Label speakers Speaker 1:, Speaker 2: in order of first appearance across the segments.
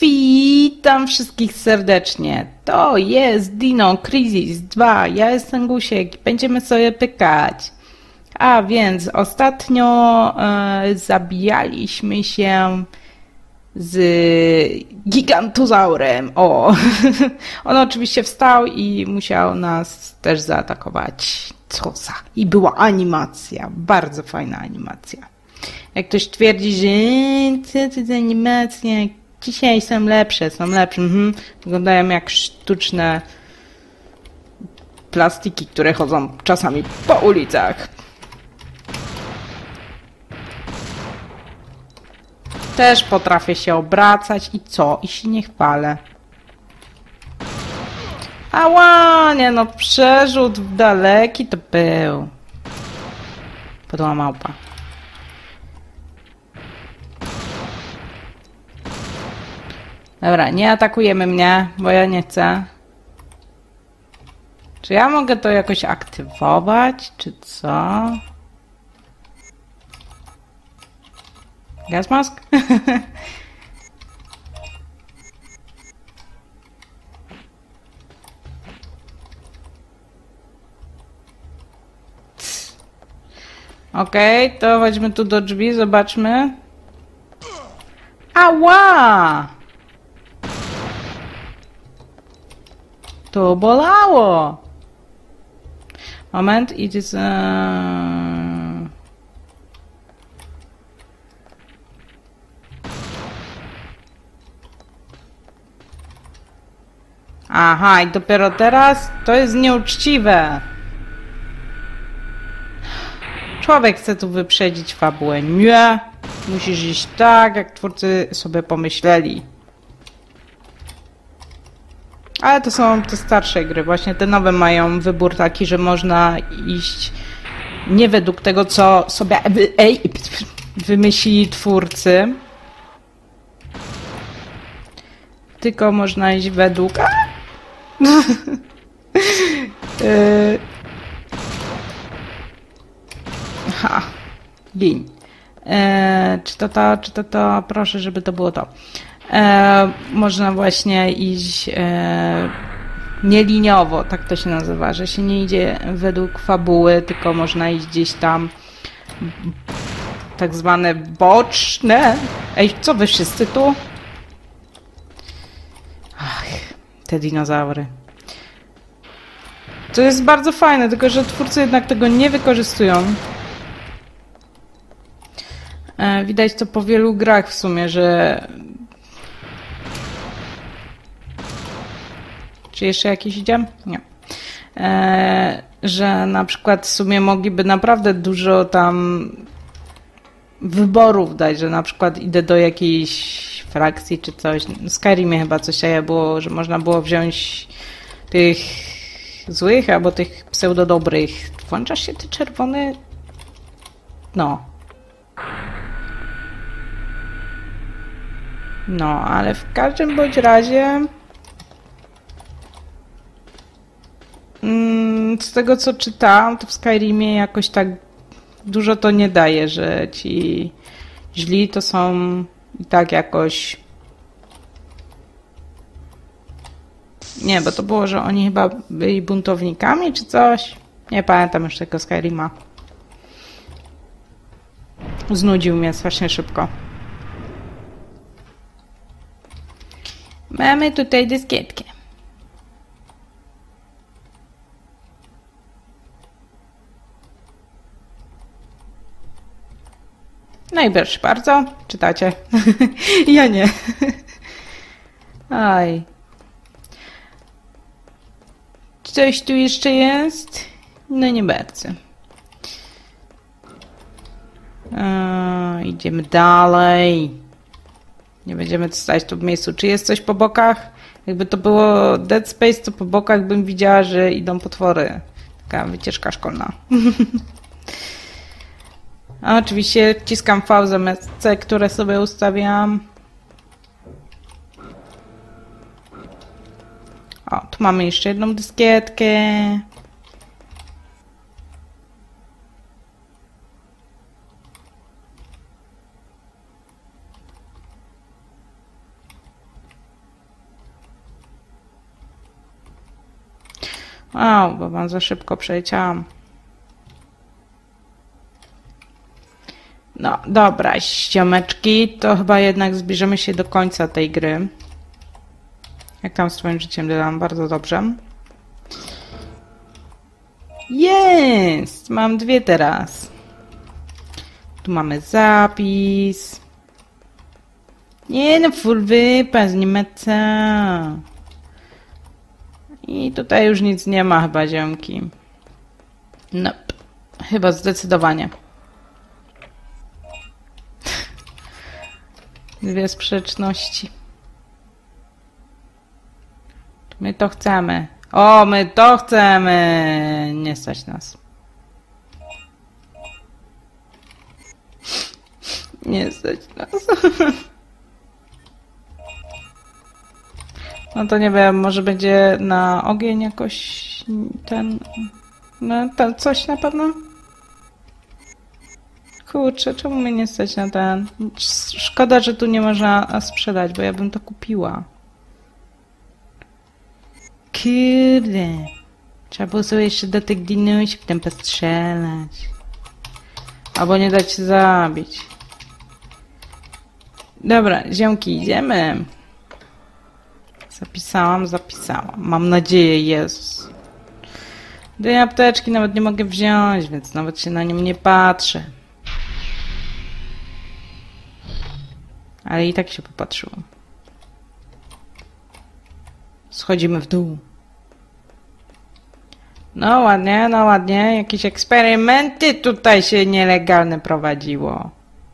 Speaker 1: Witam wszystkich serdecznie. To jest Dino Crisis 2. Ja jestem Gusiek i będziemy sobie pykać. A więc ostatnio zabijaliśmy się z gigantozaurem. O, on oczywiście wstał i musiał nas też zaatakować. Cosa. I była animacja, bardzo fajna animacja. Jak ktoś twierdzi, że co to za animacja, dzisiaj są lepsze. Wyglądają jak sztuczne plastiki, które chodzą czasami po ulicach. Też potrafię się obracać i co? I się nie chwalę. Ała, nie no, przerzut daleki to był. Podła małpa. Dobra, nie atakujemy mnie, bo ja nie chcę. Czy ja mogę to jakoś aktywować, czy co? Gas mask? Okej, to chodźmy tu do drzwi, zobaczmy. Ała! To bolało! Moment, it is... Aha, i dopiero teraz? To jest nieuczciwe. Człowiek chce tu wyprzedzić fabułę. Nie, musisz iść tak, jak twórcy sobie pomyśleli. Ale to są te starsze gry. Właśnie te nowe mają wybór taki, że można iść nie według tego, co sobie wymyślili twórcy, tylko można iść według... Ha, gin. Czy to, proszę, żeby to było to. Można właśnie iść nieliniowo, tak to się nazywa, że się nie idzie według fabuły, tylko można iść gdzieś tam tak zwane boczne. Ej, co wy wszyscy tu? Ach, te dinozaury. To jest bardzo fajne, tylko że twórcy jednak tego nie wykorzystują. Widać to po wielu grach w sumie, że... Czy jeszcze jakieś idzie? Nie. Że na przykład w sumie mogliby naprawdę dużo tam wyborów dać, że na przykład idę do jakiejś frakcji czy coś. W Skyrimie chyba coś takiego było, że można było wziąć tych złych albo tych pseudodobrych. Włączasz się ty czerwony? No. No, ale w każdym bądź razie z tego co czytałam, to w Skyrimie jakoś tak dużo to nie daje, że ci źli to są i tak jakoś... Nie, bo to było, że oni chyba byli buntownikami czy coś. Nie pamiętam już tego Skyrima. Znudził mnie strasznie szybko. Mamy tutaj dyskietkę. No i proszę bardzo, czytacie. Ja nie. Aj. Coś tu jeszcze jest? No nie bardzo. Idziemy dalej. Nie będziemy stać tu w miejscu. Czy jest coś po bokach? Jakby to było Dead Space, to po bokach bym widziała, że idą potwory. Taka wycieczka szkolna. A oczywiście wciskam V zamiast C, które sobie ustawiam. O, tu mamy jeszcze jedną dyskietkę. Au, bo wam za szybko przeleciałam. No, dobra, ściomeczki, to chyba jednak zbliżymy się do końca tej gry. Jak tam z twoim życiem, Dylan? Bardzo dobrze. Jest! Mam 2 teraz. Tu mamy zapis. Nie no, full wypas, nie ma co. I tutaj już nic nie ma chyba, ziomki. No, chyba zdecydowanie. 2 sprzeczności. My to chcemy. O, my to chcemy! Nie stać nas. Nie stać nas. No to nie wiem, może będzie na ogień jakoś ten... No, to coś na pewno? Kurczę, czemu mnie nie stać na ten? Szkoda, że tu nie można sprzedać, bo ja bym to kupiła. Kurde. Trzeba było sobie jeszcze do tych dinusi potem postrzelać. Albo nie dać się zabić. Dobra, ziomki, idziemy. Zapisałam. Mam nadzieję, Jezus. Dwie apteczki nawet nie mogę wziąć, więc nawet się na nim nie patrzę. Ale i tak się popatrzyłam. Schodzimy w dół. No ładnie. Jakieś eksperymenty tutaj się nielegalne prowadziło.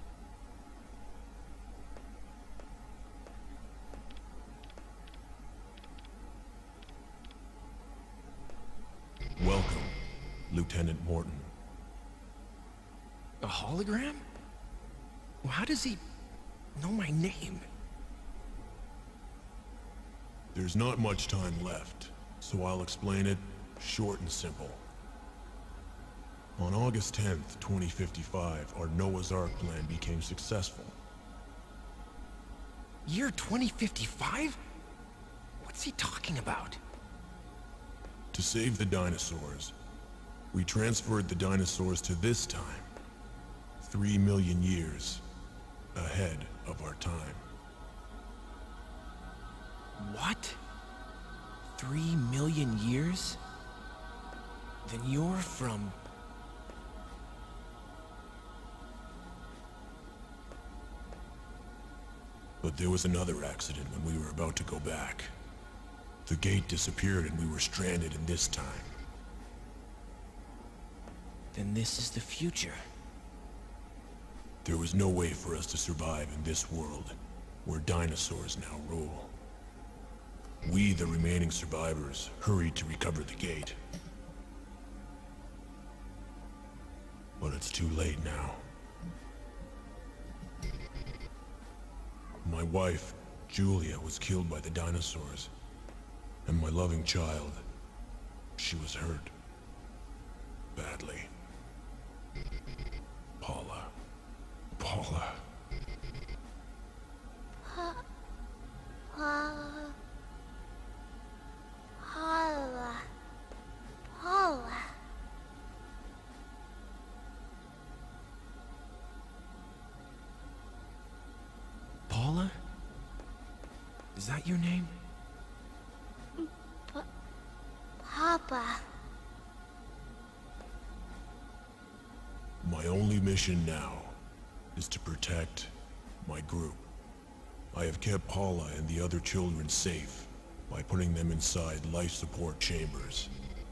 Speaker 2: Welcome, Lieutenant Morton.
Speaker 3: A hologram? Well, how does he know my name?
Speaker 2: There's not much time left, so I'll explain it short and simple. On August 10th, 2055, our Noah's Ark plan became successful.
Speaker 3: Year 2055? What's he talking about?
Speaker 2: To save the dinosaurs, we transferred the dinosaurs to this time. 3 million years ahead of our time.
Speaker 3: What? 3 million years? Then you're from...
Speaker 2: But there was another accident when we were about to go back. The gate disappeared and we were stranded in this time.
Speaker 3: Then this is the future.
Speaker 2: There was no way for us to survive in this world, where dinosaurs now rule. We, the remaining survivors, hurried to recover the gate. But it's too late now. My wife, Julia, was killed by the dinosaurs. And my loving child, she was hurt. Badly. Paula. Paula.
Speaker 4: Paula.
Speaker 3: Paula? Is that your name?
Speaker 4: Papa.
Speaker 2: My only mission now is to protect my group. I have kept Paula and the other children safe by putting them inside life support chambers.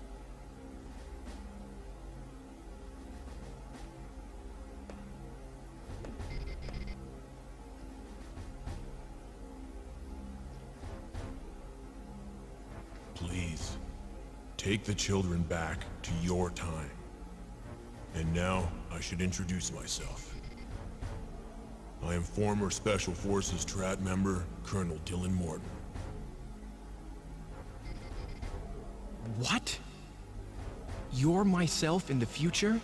Speaker 2: Please, take the children back to your time. And now, I should introduce myself. I am former Special Forces Strat member, Colonel Dylan Morton.
Speaker 3: What? You're myself in the future?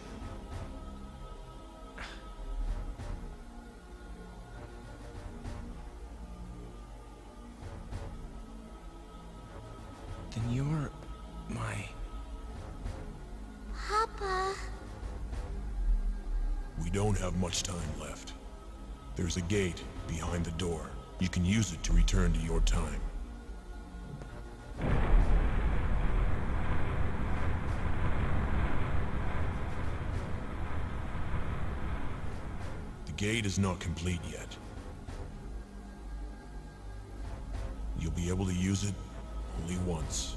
Speaker 3: Then you're my
Speaker 2: don't have much time left. There's a gate behind the door. You can use it to return to your time. The gate is not complete yet. You'll be able to use it only once.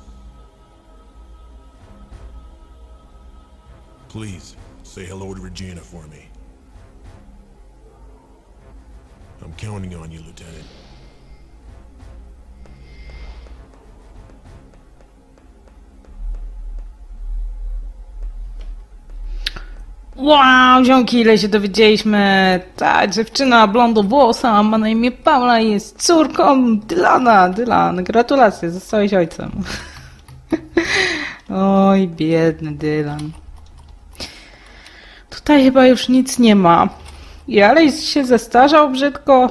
Speaker 2: Please, say hello to Regina for me. I'm counting on you, Lieutenant.
Speaker 1: Wow, ziomki, ile się dowiedzieliśmy. Ta dziewczyna blondowłosa ma na imię Paula i jest córką Dylana. Dylan, gratulacje, zostałeś ojcem. Oj, biedny Dylan. Tutaj chyba już nic nie ma. I Alex się zestarzał brzydko.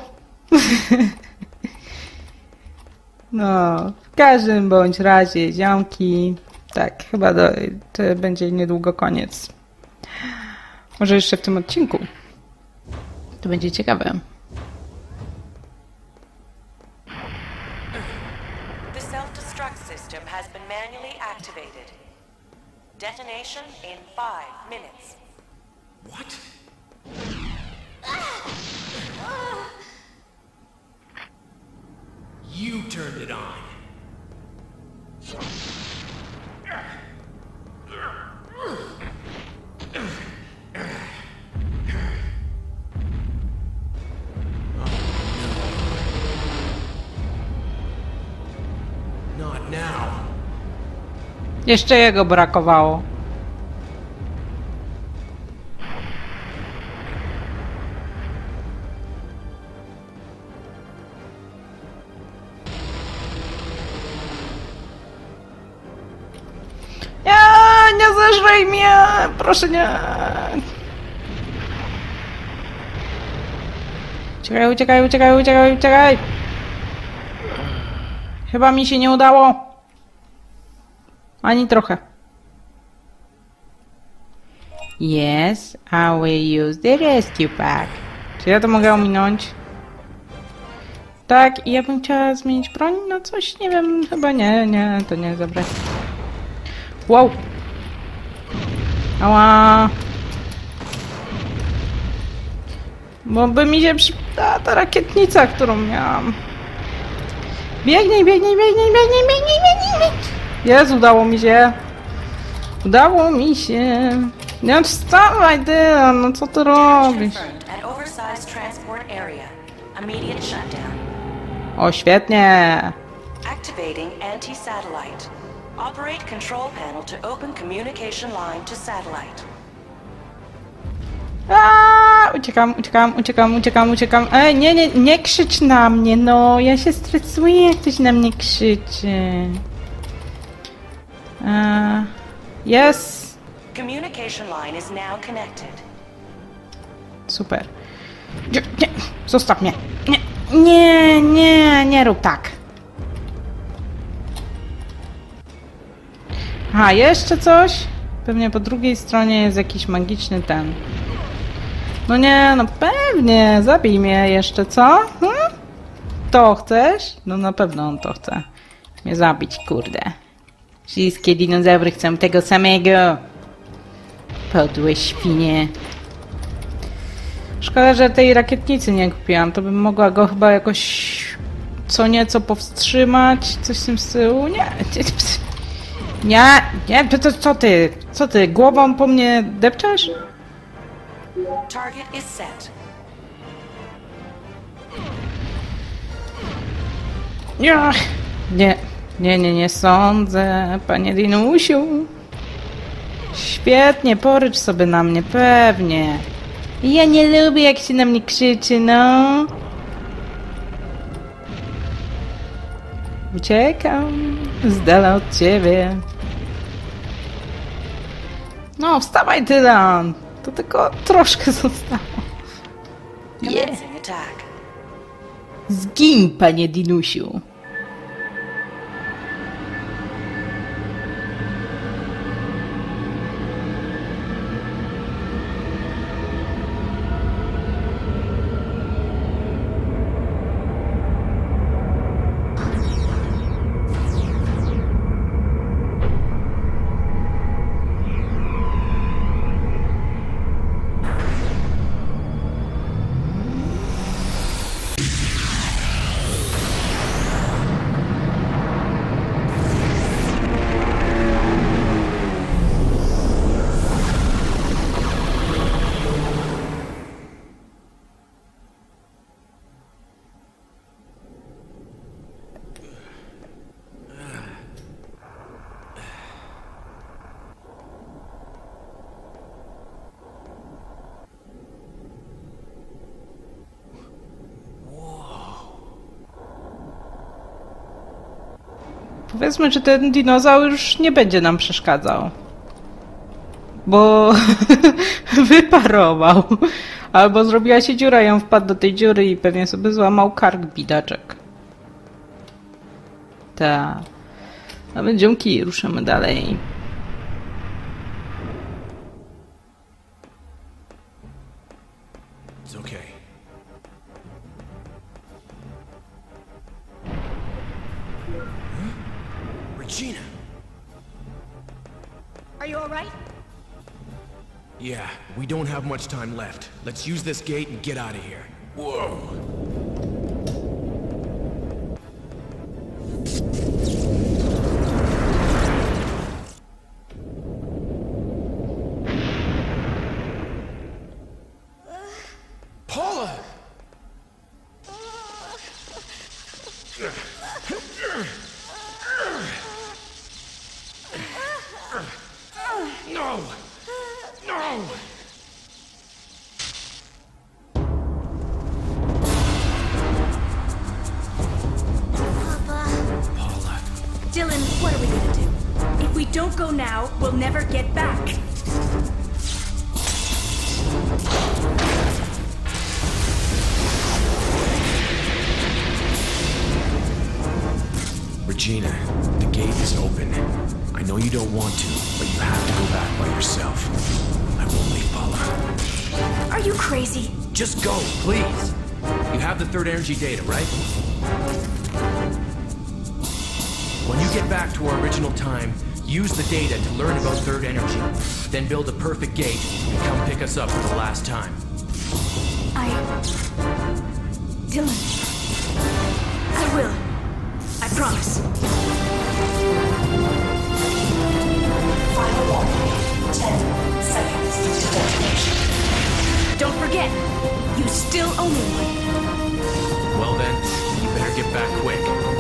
Speaker 1: No, w każdym bądź razie, ziomki. Tak, chyba to będzie niedługo koniec. Może jeszcze w tym odcinku. To będzie ciekawe.
Speaker 5: The self-destruct system has been manually activated. Detonation in 5 minutes.
Speaker 3: What? You turned it on. Not now.
Speaker 1: Jeszcze jego brakowało. Nie zeżrej mnie! Proszę nie! Uciekaj, uciekaj, uciekaj, uciekaj, uciekaj! Chyba mi się nie udało. Ani trochę. Yes, I will use the rescue pack. Czy ja to mogę ominąć? Tak, i ja bym chciała zmienić broń na coś, nie wiem, chyba nie, to nie jest dobre. Wow! Ała! Bo by mi się przydała ta rakietnica, którą miałam. Biegnij, biegnij, biegnij, biegnij, biegnij, biegnij, biegnij! Jest, udało mi się. Udało mi się. Nie wstawaj, Dylan, no co ty robisz?
Speaker 5: At oversized transport area. Immediate shutdown.
Speaker 1: O, świetnie.
Speaker 5: Activating anti-satellite. Operate control panel to open communication line to satellite.
Speaker 1: Uciekam, uciekam, uciekam, uciekam, uciekam. Ej, nie krzycz na mnie, no. Ja się stresuję, jak ktoś na mnie krzyczy. Yes.
Speaker 5: Communication line is now connected.
Speaker 1: Super. Nie, zostaw mnie. Nie rób tak. Aha, jeszcze coś? Pewnie po drugiej stronie jest jakiś magiczny ten. No nie, no pewnie. Zabij mnie jeszcze, co? To chcesz? No na pewno on to chce. Mnie zabić, kurde. Wszystkie dinozaury chcą tego samego. Podłe świnie. Szkoda, że tej rakietnicy nie kupiłam. To bym mogła go chyba jakoś co nieco powstrzymać. Coś w tym stylu. Nie, to co ty? Co ty? Głową po mnie depczesz?
Speaker 5: Target is set.
Speaker 1: Nie sądzę, panie Dinusiu. Świetnie, porycz sobie na mnie, pewnie. Ja nie lubię, jak się na mnie krzyczy, no. Uciekam z dala od ciebie. No, wstawaj, Dylan. To tylko troszkę zostało.
Speaker 5: Commencing attack.
Speaker 1: Zgin, panie Dinusiu. Powiedzmy, że ten dinozaur już nie będzie nam przeszkadzał. Bo wyparował. Albo zrobiła się dziura i on wpadł do tej dziury i pewnie sobie złamał kark bidaczek. Tak. A więc dzięki, ruszymy dalej.
Speaker 3: It's okay. Huh? Regina!
Speaker 6: Are you alright?
Speaker 3: Yeah, we don't have much time left. Let's use this gate and get out of here. Whoa! Paula! No! No!
Speaker 4: Papa.
Speaker 3: Paula.
Speaker 6: Dylan, what are we gonna do? If we don't go now, we'll never get back.
Speaker 3: Regina, the gate is open. I know you don't want to, but you have to go back by yourself. I won't leave Paula.
Speaker 6: Are you crazy?
Speaker 3: Just go, please. You have the third energy data, right? When you get back to our original time, use the data to learn about third energy. Then build a perfect gate and come pick us up for the last time.
Speaker 6: Dylan. I will. I promise.
Speaker 5: Final warning. 10 seconds to detonation.
Speaker 6: Don't forget, you still owe me one.
Speaker 3: Well then, you better get back quick.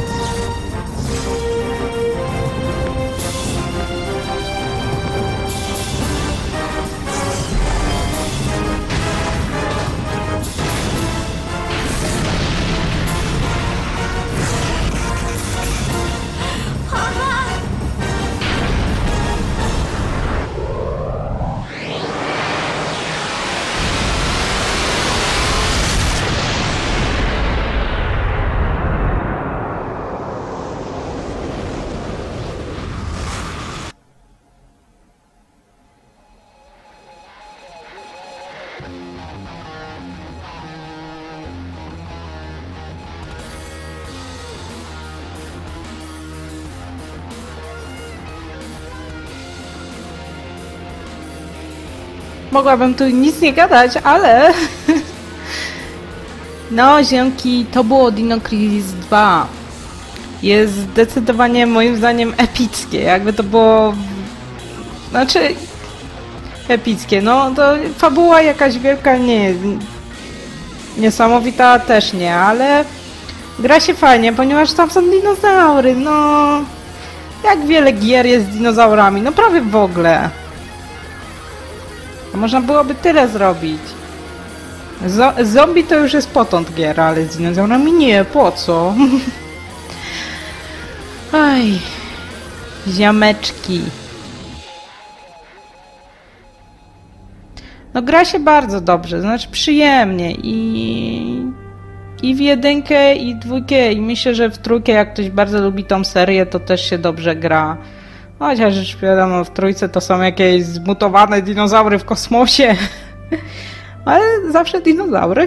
Speaker 1: Mogłabym tu nic nie gadać, ale... No, ziomki, to było Dino Crisis 2. Jest zdecydowanie, moim zdaniem, epickie. Jakby to było... Znaczy... Epickie, no to fabuła jakaś wielka nie jest. Niesamowita też nie, ale... Gra się fajnie, ponieważ tam są dinozaury, no... Jak wiele gier jest z dinozaurami, no prawie w ogóle. To można byłoby tyle zrobić. Zombie to już jest potąd gier, ale z dinozaurami nie, po co? Aj, ziomeczki. No gra się bardzo dobrze, znaczy przyjemnie i w jedynkę i dwójkę i myślę, że w trójkę jak ktoś bardzo lubi tą serię, to też się dobrze gra. Chociaż już wiadomo, w trójce to są jakieś zmutowane dinozaury w kosmosie. Ale zawsze dinozaury.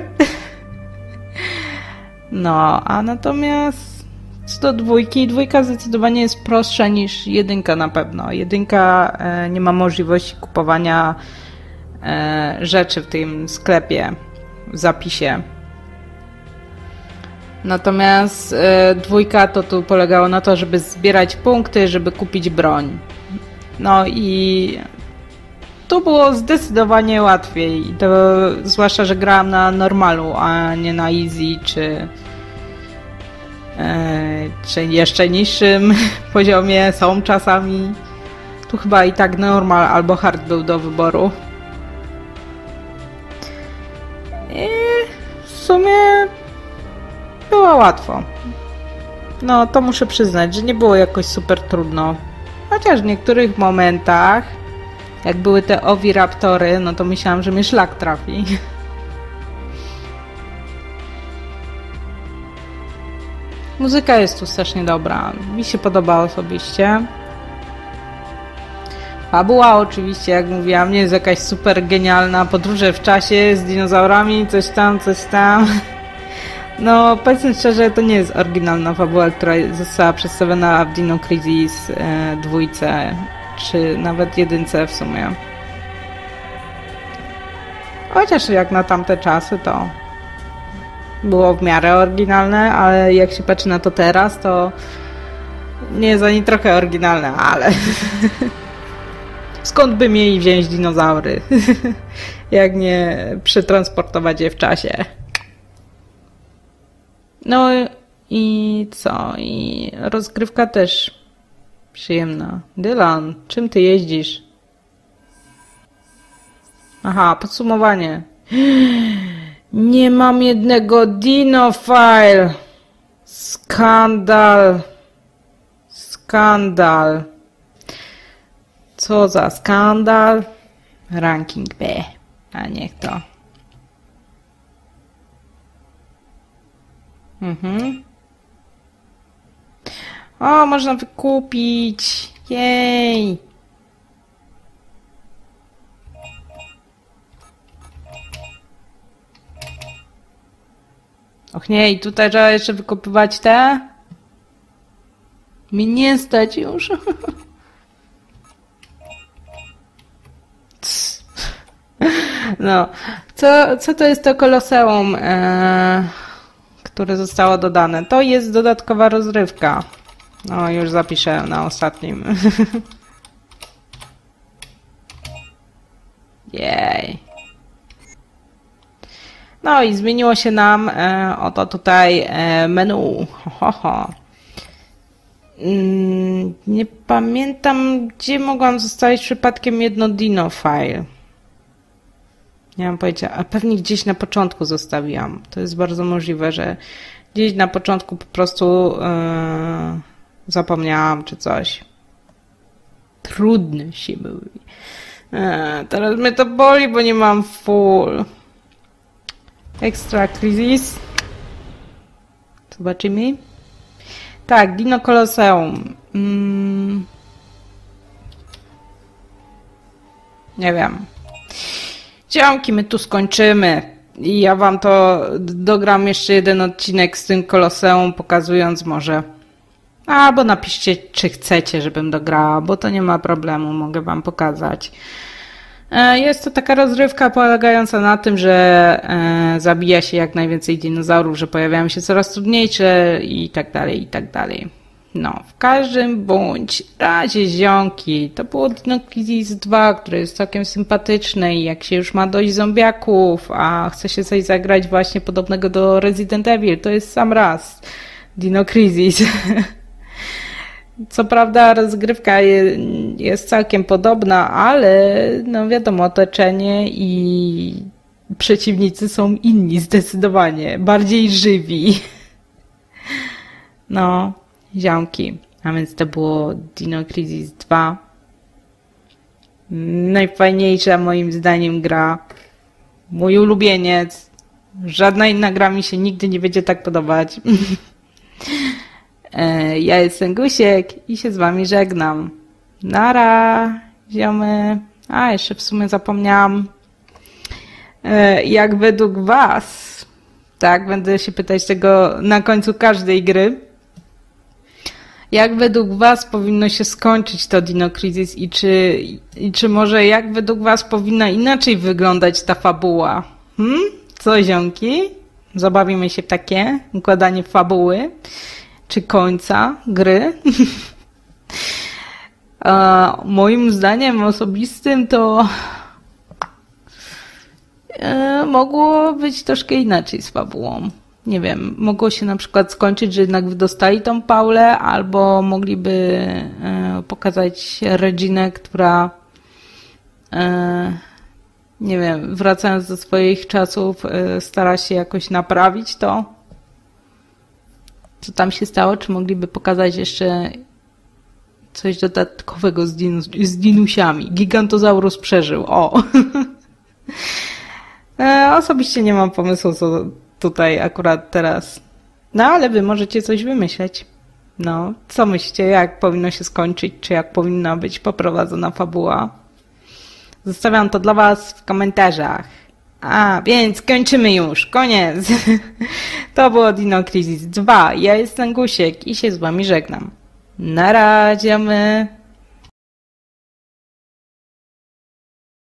Speaker 1: No, a natomiast co do dwójki, dwójka zdecydowanie jest prostsza niż jedynka na pewno. Jedynka nie ma możliwości kupowania rzeczy w tym sklepie, w zapisie. Natomiast dwójka to tu polegało na to, żeby zbierać punkty, żeby kupić broń. No i tu było zdecydowanie łatwiej. To, zwłaszcza, że grałam na normalu, a nie na easy, czy jeszcze niższym poziomie. Są czasami. Tu chyba i tak normal albo hard był do wyboru. I w sumie było łatwo. No, to muszę przyznać, że nie było jakoś super trudno. Chociaż w niektórych momentach, jak były te oviraptory, no to myślałam, że mnie szlak trafi. Muzyka jest tu strasznie dobra. Mi się podoba osobiście. Fabuła oczywiście, jak mówiłam, nie jest jakaś super genialna. Podróże w czasie z dinozaurami, coś tam, coś tam. No, powiedzmy szczerze, to nie jest oryginalna fabuła, która została przedstawiona w Dino Crisis 2, czy nawet 1 w sumie. Chociaż jak na tamte czasy to było w miarę oryginalne, ale jak się patrzy na to teraz, to nie jest ani trochę oryginalne, ale skąd by mieli wziąć dinozaury, jak nie przetransportować je w czasie. No i co? I rozgrywka też przyjemna. Dylan, czym ty jeździsz? Aha, podsumowanie. Nie mam jednego Dinofile. Skandal. Skandal. Co za skandal? Ranking B. A niech to. O, można wykupić. Jej. Och nie, i tutaj trzeba jeszcze wykupywać te? Mi nie stać już. No, co to jest to koloseum, które zostało dodane? To jest dodatkowa rozrywka. No, już zapiszę na ostatnim. Jej. No i zmieniło się nam oto tutaj menu. Nie pamiętam, gdzie mogłam zostawić przypadkiem jedno Dinofile. Nie mam pojęcia, a pewnie gdzieś na początku zostawiłam. To jest bardzo możliwe, że gdzieś na początku po prostu zapomniałam czy coś. Trudne się mówi. Teraz mnie to boli, bo nie mam full. Extra Crisis. Zobaczymy. Tak, Dino Colosseum. Nie wiem. Ziomki, my tu skończymy. I ja wam to dogram jeszcze jeden odcinek z tym Colosseum, pokazując może. Albo napiszcie, czy chcecie, żebym dograła, bo to nie ma problemu, mogę wam pokazać. Jest to taka rozrywka polegająca na tym, że zabija się jak najwięcej dinozaurów, że pojawiają się coraz trudniejsze i tak dalej, i tak dalej. No, w każdym bądź razie, ziomki, to było Dino Crisis 2, które jest całkiem sympatyczne i jak się już ma dość zombiaków, a chce się coś zagrać właśnie podobnego do Resident Evil, to jest sam raz Dino Crisis. Co prawda rozgrywka jest całkiem podobna, ale no wiadomo, otoczenie i przeciwnicy są inni zdecydowanie, bardziej żywi. No, ziomki, a więc to było Dino Crisis 2. Najfajniejsza moim zdaniem gra. Mój ulubieniec. Żadna inna gra mi się nigdy nie będzie tak podobać. Ja jestem Gusiek i się z wami żegnam. Nara, ziomy. A, jeszcze w sumie zapomniałam. Jak według was, tak, będę się pytać tego na końcu każdej gry. Jak według was powinno się skończyć to Dino Crisis i czy może jak według was powinna inaczej wyglądać ta fabuła? Co, ziomki? Zabawimy się w takie układanie fabuły czy końca gry. Moim zdaniem osobistym to mogło być troszkę inaczej z fabułą. Nie wiem, mogło się na przykład skończyć, że jednak dostali tą Paulę, albo mogliby pokazać Reginę, która nie wiem, wracając do swoich czasów, stara się jakoś naprawić to. co tam się stało, czy mogliby pokazać jeszcze coś dodatkowego z dinusiami. Gigantozaurus przeżył, o! Osobiście nie mam pomysłu, co tutaj akurat teraz. No, ale wy możecie coś wymyśleć. No, co myślicie, jak powinno się skończyć, czy jak powinna być poprowadzona fabuła? Zostawiam to dla was w komentarzach. A, więc kończymy już, koniec. To było Dino Crisis 2. Ja jestem Gusiek i się z wami żegnam. Na razie.